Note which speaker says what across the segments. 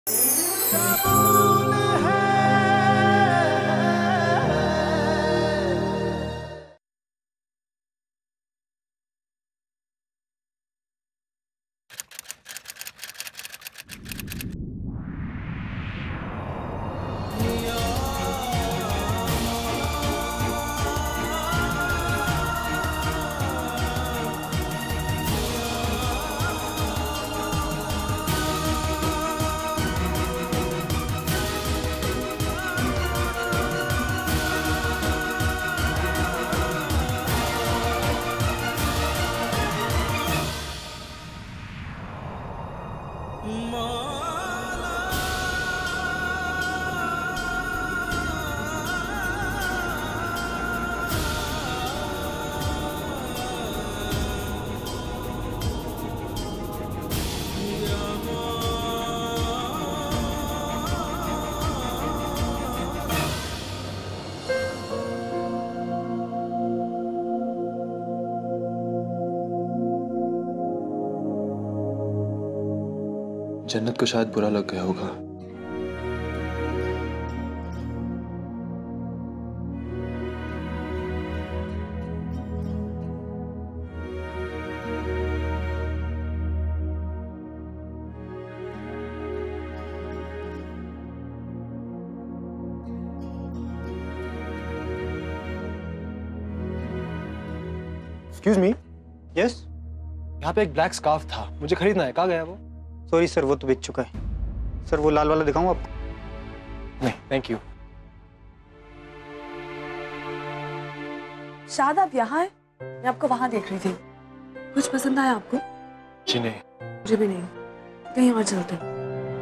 Speaker 1: जन्नत को शायद बुरा लग गया होगा।
Speaker 2: Excuse me. यस।
Speaker 1: यहाँ पे एक ब्लैक स्कार्फ था, मुझे खरीदना है, कहाँ गया वो?
Speaker 2: सॉरी सर, वो तो बिक चुका है। सर वो लाल वाला दिखाऊं आपको?
Speaker 1: नहीं थैंक यू।
Speaker 3: शायद आप यहाँ हैं? मैं आपको वहां देख रही थी। कुछ पसंद आया आपको?
Speaker 1: जी नहीं।
Speaker 3: मुझे भी नहीं। कहीं और चलते हैं।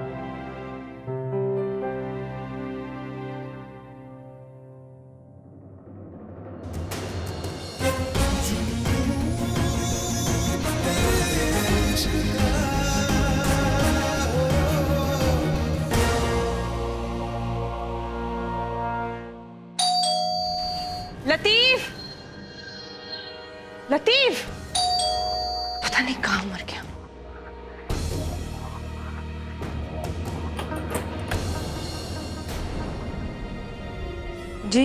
Speaker 4: लतीफ, लतीफ, पता नहीं कहाँ मर गया।
Speaker 3: जी,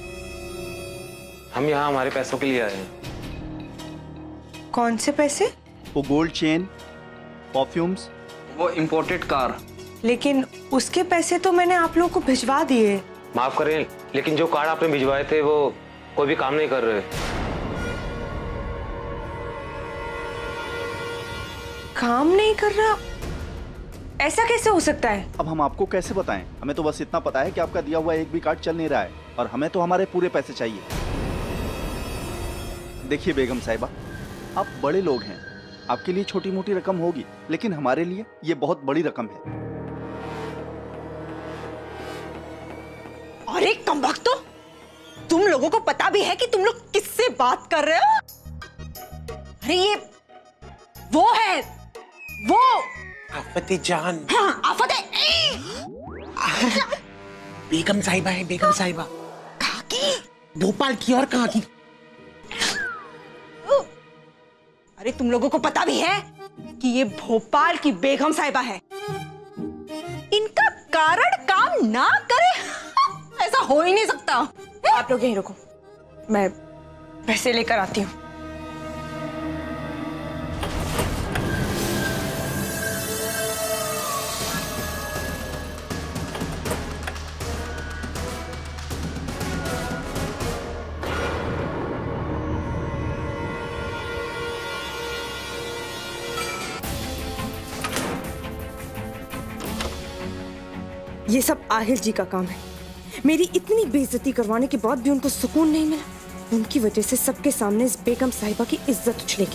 Speaker 5: हम यहाँ हमारे पैसों के लिए आए हैं।
Speaker 3: कौन से पैसे?
Speaker 2: वो गोल्ड चेन, परफ्यूम्स,
Speaker 5: वो इम्पोर्टेड कार।
Speaker 3: लेकिन उसके पैसे तो मैंने आप लोगों को भिजवा दिए।
Speaker 5: माफ करें, लेकिन जो कार्ड आपने भिजवाए थे वो कोई भी काम नहीं कर रहे।
Speaker 3: काम नहीं कर रहा? ऐसा कैसे हो सकता है?
Speaker 6: अब हम आपको कैसे बताएं? हमें तो बस इतना पता है कि आपका दिया हुआ एक भी कार्ड चल नहीं रहा है और हमें तो हमारे पूरे पैसे चाहिए। देखिए बेगम साहिबा, आप बड़े लोग हैं, आपके लिए छोटी मोटी रकम होगी, लेकिन हमारे लिए ये बहुत बड़ी रकम है।
Speaker 4: अरे कमबख्तो, तुम लोगों को पता भी है कि तुम लोग किससे बात कर रहे हो? अरे ये वो है, वो
Speaker 7: आफत जान।
Speaker 4: हाँ, आफत है।
Speaker 7: बेगम साहिबा है, बेगम साहिबा।
Speaker 4: कहाँ की?
Speaker 7: भोपाल की। और कहाँ की?
Speaker 4: अरे तुम लोगों को पता भी है कि ये भोपाल की बेगम साहिबा है। इनका कारण काम ना करे ऐसा हो ही नहीं सकता।
Speaker 3: आप लोग यहीं रुको, मैं पैसे लेकर आती हूँ। ये सब आहिल जी का काम है। मेरी इतनी बेइज्जती करवाने के बाद भी उनको सुकून नहीं मिला। उनकी वजह से सबके सामने इस बेगम साहिबा की इज्जत उछलेगी।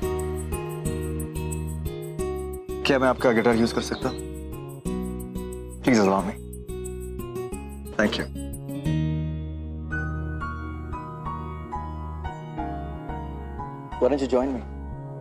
Speaker 6: क्या मैं आपका गिटार यूज कर सकता हूँ?
Speaker 8: Please allow me. Thank you.
Speaker 6: Why don't you join me?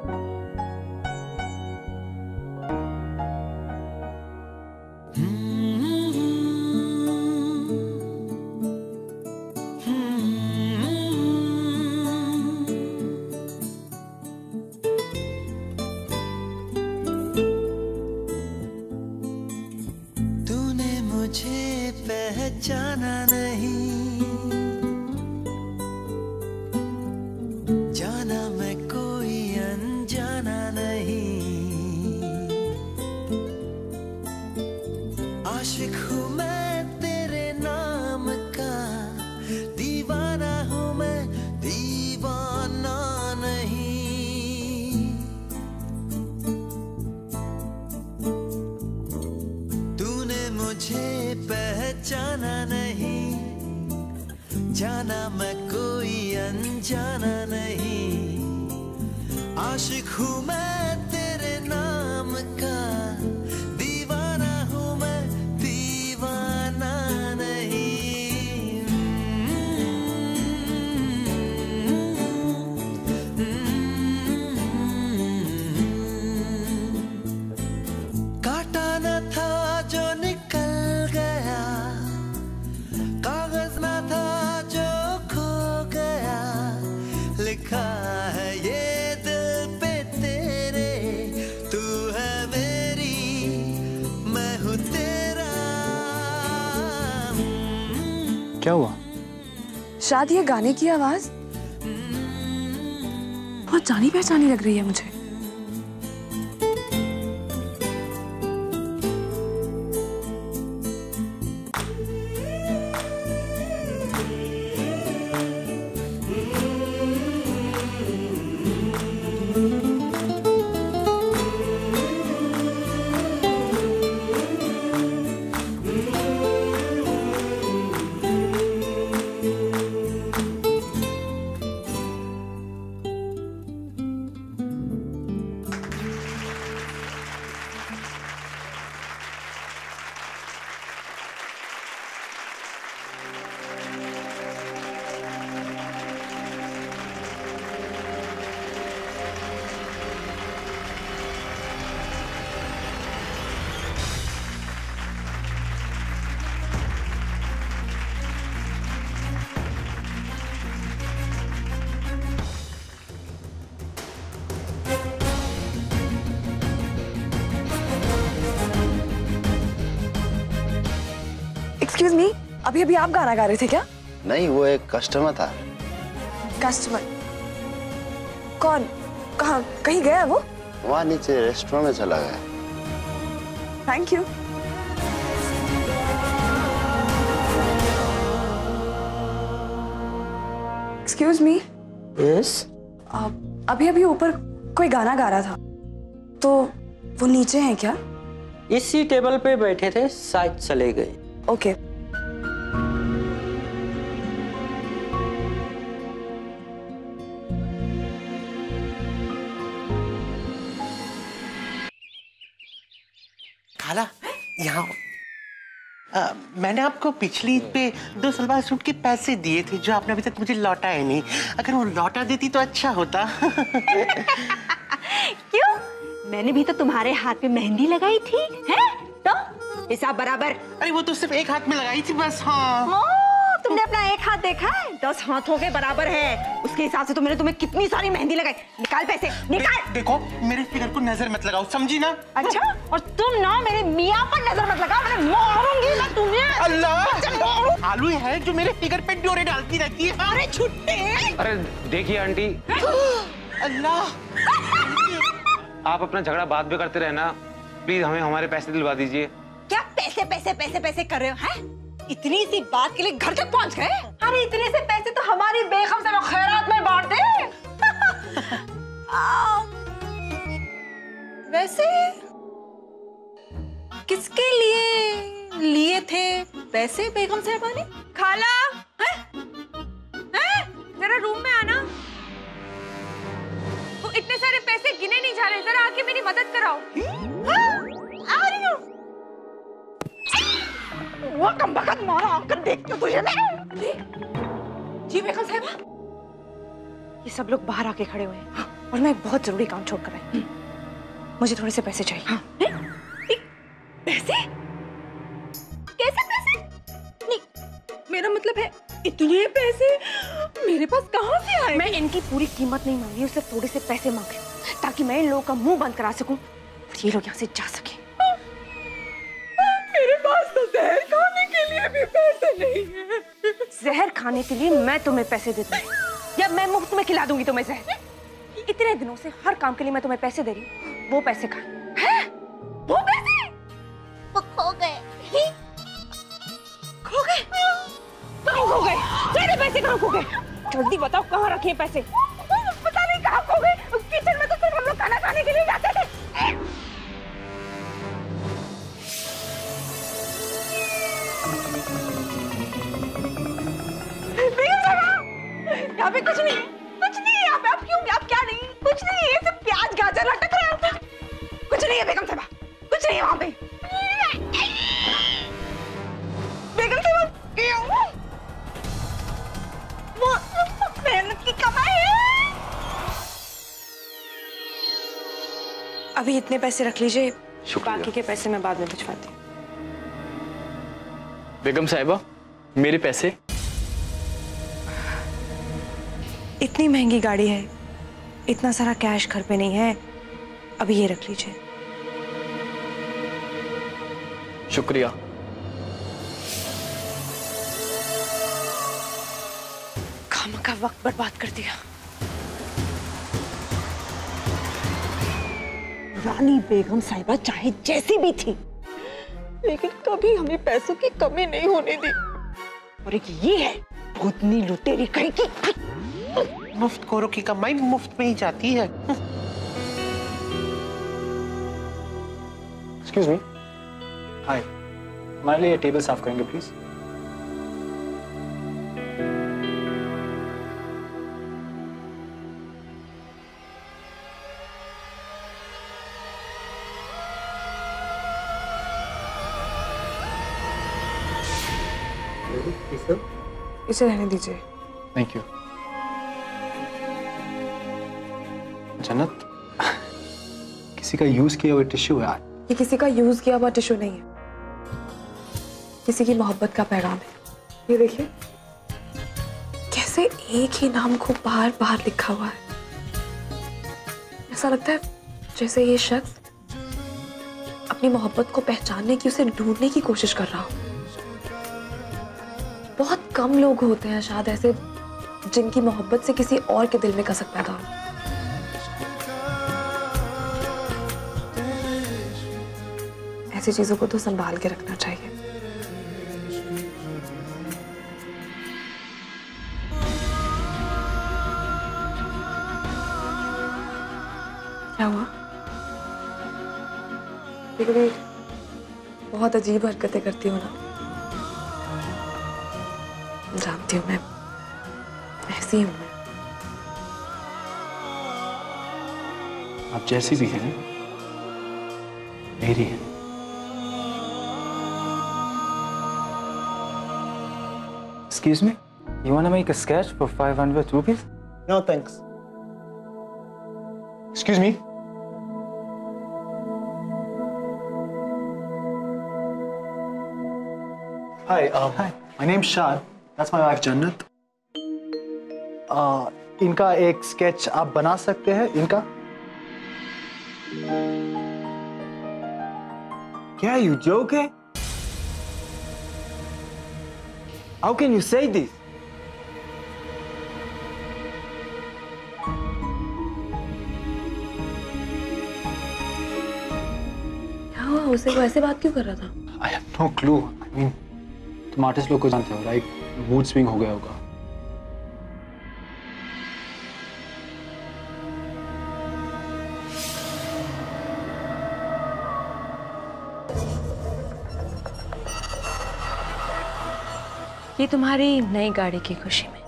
Speaker 9: पहचाना नहीं, जाना मैं कोई अनजाना नहीं, आशिक हूँ मैं तेरे नाम का, दीवाना हूँ मैं दीवाना नहीं, तूने मुझे पहचाना नहीं, जाना मैं कोई अनजाना नहीं, आशिक हूँ मैं तेरे नाम का, दीवाना हूँ मैं दीवाना नहीं। काटा न था जो निकल गया, कागज ना था जो खो गया, लिखा है ये दिल पे तेरे, तू है मेरी मैं हूँ तेरा।
Speaker 1: क्या हुआ?
Speaker 10: शायद ये गाने की आवाज बहुत जानी पहचानी लग रही है मुझे। एक्सक्यूज मी, अभी अभी आप गाना गा रहे थे क्या?
Speaker 11: नहीं, वो एक कस्टमर था।
Speaker 10: कस्टमर? कौन? कहाँ? कहीं गया वो?
Speaker 11: वहाँ नीचे रेस्टोरेंट में चला गया।
Speaker 10: Thank you. Excuse me.
Speaker 12: Yes?
Speaker 10: अभी अभी ऊपर कोई गाना गा रहा था, तो वो नीचे हैं क्या?
Speaker 12: इसी टेबल पे बैठे थे, शायद चले गए।
Speaker 10: ओके।
Speaker 7: खाला, यहाँ मैंने आपको पिछली ईद पे 2 सलवार सूट के पैसे दिए थे जो आपने अभी तक मुझे लौटाए नहीं। अगर वो लौटा देती तो अच्छा होता।
Speaker 4: क्यों? मैंने भी तो तुम्हारे हाथ में मेहंदी लगाई थी, हैं? तो हिसाब बराबर।
Speaker 7: अरे वो तो सिर्फ एक हाथ में लगाई थी बस। हाँ,
Speaker 4: तुमने अपना एक हाथ देखा है? 10 हाथों के बराबर है। उसके हिसाब से तो मैंने तुम्हें कितनी सारी मेहंदी लगाई। निकाल पैसे, निकाल।
Speaker 7: देखो, मेरे फिगर को नजर मत लगाओ, समझी ना?
Speaker 4: अच्छा, और तुम ना मेरे मियाँ पर नजर मत लगाओ, मैं मारूंगी मैं तुम्हें।
Speaker 7: अल्लाह, आलू है जो मेरे फिगर पे डोरे डालती रहती है।
Speaker 4: अरे छुट्टे।
Speaker 5: अरे देखिए आंटी,
Speaker 7: अल्लाह,
Speaker 5: आप अपना झगड़ा बाद में करते रहना, प्लीज हमें हमारे पैसे दिलवा दीजिए।
Speaker 4: क्या पैसे पैसे पैसे पैसे कर रहे हो? हैं? इतनी सी बात के लिए घर तक पहुंच गए? अरे इतने से पैसे तो हमारी बेगम से खैरात में बांट दे। वैसे किसके लिए लिए थे पैसे बेगम साहिबा ने?
Speaker 3: खाला, जरा रूम में आना। वो इतने सारे पैसे गिने नहीं जा रहे, जरा आके मेरी मदद कराओ।
Speaker 4: आ रही हूँ। वो कमबख्त मारा आकर देखती हूँ तुझे मैं।
Speaker 3: जी बेगम साहिबा, ये सब लोग बाहर आके खड़े हुए हैं और मैं एक बहुत जरूरी काम छोड़कर आई। मुझे थोड़े से पैसे चाहिए।
Speaker 4: पैसे? कैसे पैसे? नहीं, मेरा मतलब है इतने पैसे मेरे पास कहाँ से आए?
Speaker 3: मैं इनकी पूरी कीमत नहीं मांगी, सिर्फ थोड़े से पैसे मांग रही हूँ ताकि मैं इन लोगों का मुंह बंद करा सकूं और ये लोग यहाँ से जा सके।
Speaker 4: मेरे पास तो जहर खाने के लिए भी पैसे नहीं है।
Speaker 3: जहर खाने के लिए मैं तुम्हें पैसे देती हूँ या मैं मुफ्त में खिला दूंगी तुम्हें जहर? इतने दिनों से हर काम के लिए मैं तुम्हें पैसे दे रही हूँ, वो पैसे खाए।
Speaker 4: वो पैसे वो खो गए। खो गए?
Speaker 3: कहाँ खो गए? तेरे पैसे कहाँ खो गए? जल्दी बताओ, कहाँ रखे पैसे?
Speaker 4: पता नहीं कहाँ खो गए। किचन में तो सिर्फ हम लोग खाना खाने के लिए जाते थे। यहाँ पे कुछ नहीं, कुछ नहीं है यहाँ पे। आप क्यों? आप क्या नहीं? कुछ नहीं है, सिर्फ प्याज गाजर लटक रहे हैं। कुछ नहीं है बेगम साहबा, कुछ नहीं है वहाँ पे। बेगम साहबा, वो मेहनत की कमाई है।
Speaker 3: अभी इतने पैसे रख लीजिए,
Speaker 6: शुक्रिया।
Speaker 3: बाकी के पैसे मैं बाद में भिजवाती हूँ।
Speaker 1: बेगम साहिबा, मेरे पैसे।
Speaker 3: इतनी महंगी गाड़ी है, इतना सारा कैश घर पे नहीं है, अभी ये रख लीजिए।
Speaker 1: शुक्रिया।
Speaker 3: खामखा वक्त बर्बाद कर दिया।
Speaker 4: रानी बेगम साहिबा चाहे जैसी भी थी, लेकिन कभी हमें पैसों की कमी नहीं होने दी। और एक ये है भूतनी लुटेरी कहीं की।
Speaker 7: मुफ्त खोरों की कमाई मुफ्त में ही जाती है।
Speaker 1: Excuse me. हाय, हमारे लिए टेबल साफ करेंगे प्लीज?
Speaker 10: इसे रहने दीजिए।
Speaker 1: Thank you. जन्नत, किसी का यूज किया हुआ टिश्यू है।
Speaker 10: ये किसी का यूज किया हुआ टिश्यू नहीं है, किसी की मोहब्बत का पैगाम है। ये देखिए कैसे एक ही नाम को बार बार लिखा हुआ है। ऐसा लगता है जैसे ये शख्स अपनी मोहब्बत को पहचानने की, उसे ढूंढने की कोशिश कर रहा हो। बहुत कम लोग होते हैं शायद ऐसे जिनकी मोहब्बत से किसी और के दिल में कसक पैदा हो। ऐसी चीजों को तो संभाल के रखना चाहिए। क्या हुआ? कभी बहुत अजीब हरकतें करती हूँ ना, जानती हूँ मैं ऐसी हूँ। मैं
Speaker 1: आप जैसी भी हैं, मेरी है। Excuse me, you want to make a sketch for 500 rupees?
Speaker 2: No, thanks.
Speaker 1: Excuse me. Hi, hi. My name's Shad. That's my wife Jannat. इनका एक स्केच आप बना सकते हैं? इनका क्या? You joking? How can you say this?
Speaker 10: क्या हुआ? उसे वो ऐसे बात क्यों कर रहा था?
Speaker 1: I have no clue. I mean, तुम आर्टिस्ट लोग को जानते हो, राइट? मूड स्विंग हो गया होगा।
Speaker 3: ये तुम्हारी नई गाड़ी की खुशी में।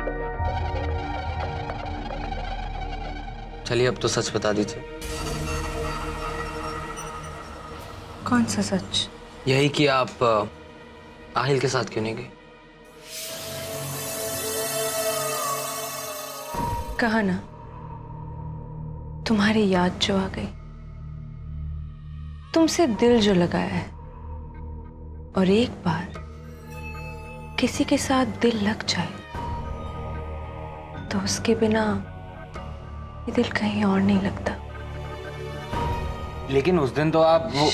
Speaker 12: चलिए अब तो सच बता दीजिए,
Speaker 10: कौन सा सच?
Speaker 1: यही कि आप आहिल के साथ क्यों नहीं गई?
Speaker 10: कहा ना, तुम्हारी याद जो आ गई, तुमसे दिल जो लगाया है, और एक बार किसी के साथ दिल लग जाए तो उसके बिना ये दिल कहीं और नहीं लगता।
Speaker 1: लेकिन उस दिन तो आप वो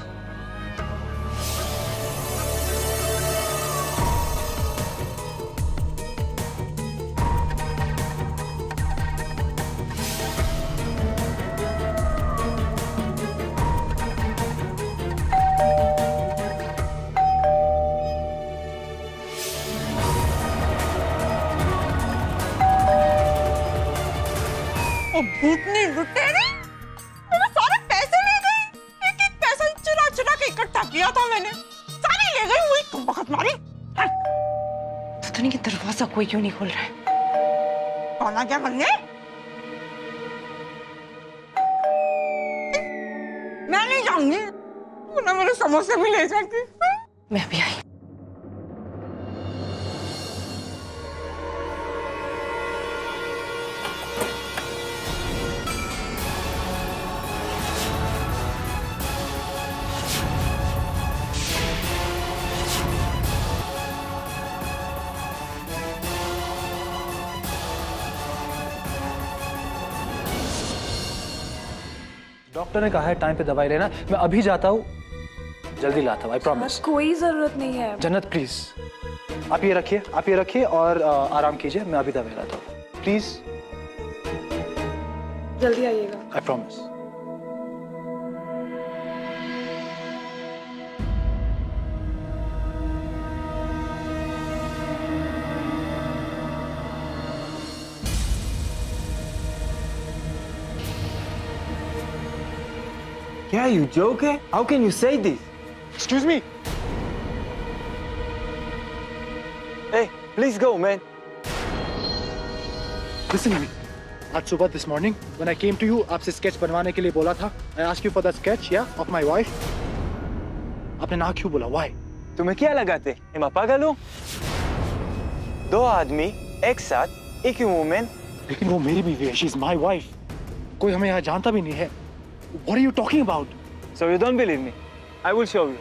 Speaker 4: भूतनी लुटेरी मेरे सारे पैसे ले गई। एक एक पैसा चुरा चुरा के इकट्ठा किया था मैंने, सारे ले गई। वही तुम वक्त मारी।
Speaker 3: पता नहीं कि दरवाजा कोई क्यों नहीं खोल रहा है।
Speaker 4: कौन आ गया करने? मैं नहीं जाऊंगी, तू ना मेरे समोसे भी ले सकती।
Speaker 3: मैं भी आई।
Speaker 1: डॉक्टर ने कहा है टाइम पे दवाई लेना। मैं अभी जाता हूँ, जल्दी लाता हूँ, आई प्रॉमिस।
Speaker 10: कोई जरूरत नहीं है।
Speaker 1: जन्नत प्लीज, आप ये रखिए और आराम कीजिए। मैं अभी दवाई लाता हूँ, प्लीज।
Speaker 10: जल्दी आइएगा।
Speaker 1: I promise.
Speaker 13: क्या you joking? How can you say this?
Speaker 2: Excuse me.
Speaker 13: Hey, please go, man.
Speaker 1: Listen to me. आज सुबह this morning when I came to you, आपसे स्केच बनवाने के लिए बोला था। I asked you for the sketch, yeah, of my wife. आपने ना क्यों बोला? Why?
Speaker 13: तुम्हें क्या लगाते? मैं पागल हूँ? दो आदमी एक साथ, एक ही वुमेन।
Speaker 1: लेकिन वो मेरी बीवी है, she is my wife. कोई हमें यहाँ जानता भी नहीं है। What are you talking about?
Speaker 13: So you don't believe me? I will show you.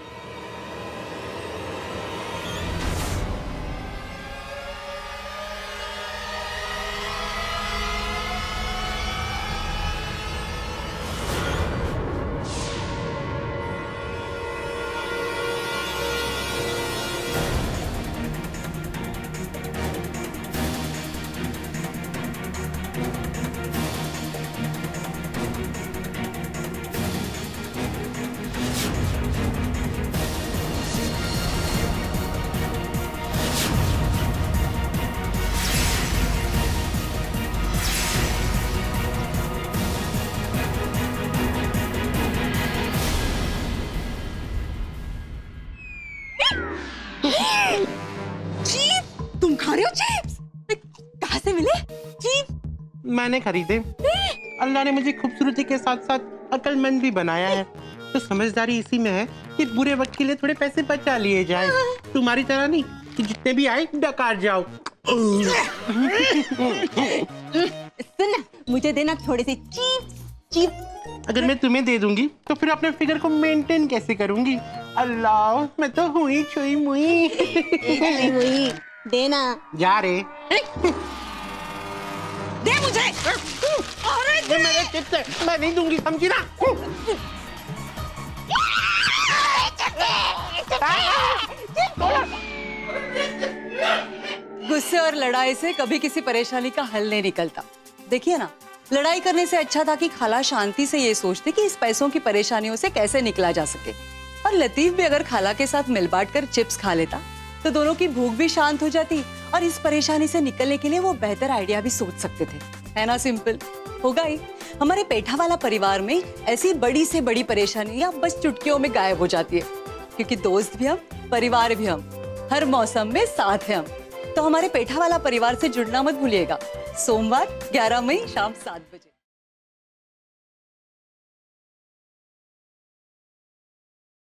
Speaker 4: तुम खा रहे हो चिप्स? कहाँ से मिले चिप्स?
Speaker 7: मैंने खरीदे। अल्लाह ने मुझे खूबसूरती के साथ साथ अक्लमंद भी बनाया है, तो समझदारी इसी में है कि बुरे वक्त के लिए थोड़े पैसे बचा लिए जाए। तुम्हारी तरह नहीं कि जितने भी आए डकार जाओ।
Speaker 4: सुन, मुझे देना थोड़े से चिप्स।
Speaker 7: अगर मैं तुम्हें दे दूंगी तो फिर अपने फिगर को मेंटेन कैसे करूंगी? अल्लाह, मैं तो हुई छुई मुई।
Speaker 4: देना।
Speaker 7: जा रे।
Speaker 4: दे मुझे। अरे
Speaker 7: ये मेरे चिप्स है, मैं नहीं दूंगी, समझी ना?
Speaker 14: गुस्से और लड़ाई से कभी किसी परेशानी का हल नहीं निकलता। देखिए ना, लड़ाई करने से अच्छा था कि खाला शांति से ये सोचते कि इस पैसों की परेशानियों से कैसे निकला जा सके। और लतीफ भी अगर खाला के साथ मिल बांट कर चिप्स खा लेता तो दोनों की भूख भी शांत हो जाती और इस परेशानी से निकलने के लिए वो बेहतर आइडिया भी सोच सकते थे। है ना? सिंपल होगा ही। हमारे पेठा वाला परिवार में ऐसी बड़ी से बड़ी परेशानियां बस चुटकियों में गायब हो जाती है, क्योंकि दोस्त भी हम, परिवार भी हम, हर मौसम में साथ हैं हम। तो हमारे पेठा वाला परिवार से जुड़ना मत भूलिएगा। सोमवार 11 मई शाम 7 बजे।